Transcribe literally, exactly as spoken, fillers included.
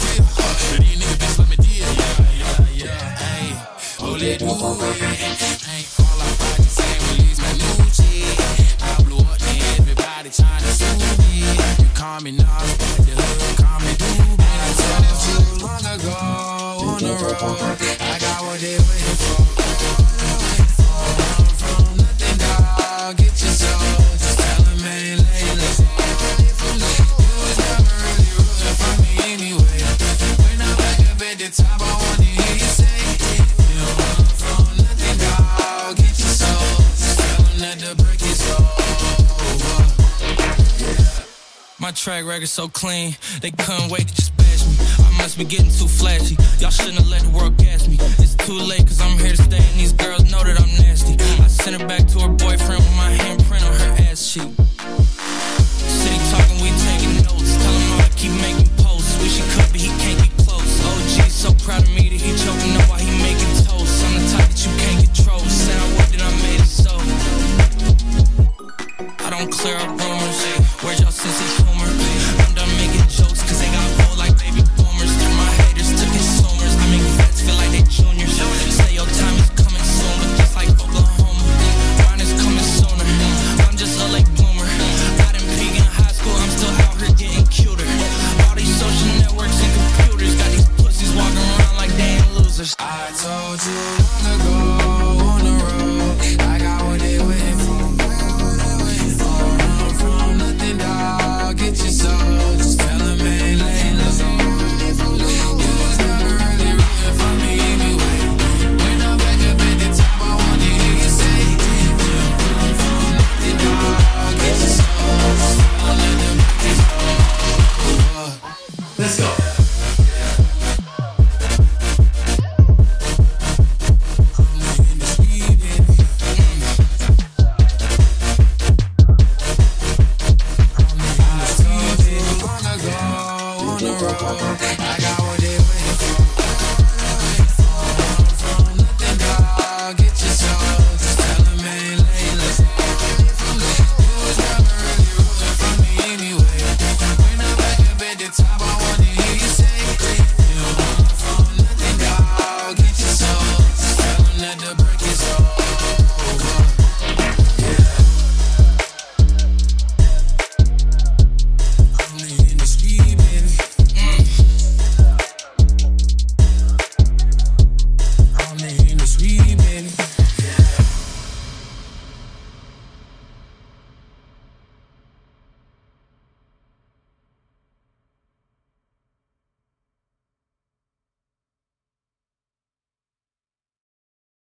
real. But these niggas bitch let me deal. Yeah, yeah, yeah. Hey, oh, let do it. Ain't all I fight the same, release my new shit. I blew up and everybody trying to sue me. You call me Nas, but the hood call me Doobie. I said that too long ago on the road. I got what they waiting for. I'm from nothing, dog. Get your soul. Just tell them ain't late. Let's go. You was never really rooting for me anyway. When I'm back up at the top, I wanna hear you say, you know, I'm from nothing, dog. Get your soul. Just tell them that the break is over. Yeah. My track record so clean, they couldn't wait to just bash me. I must be getting too flashy. Y'all shouldn't have let the world gas me. It's too late cause I'm here to stay and these girls know that I'm nasty. I sent her back to her boyfriend with my handprint on her ass cheek. City talking, we taking notes. Tell him all to keep making posts. Wish he could but he can't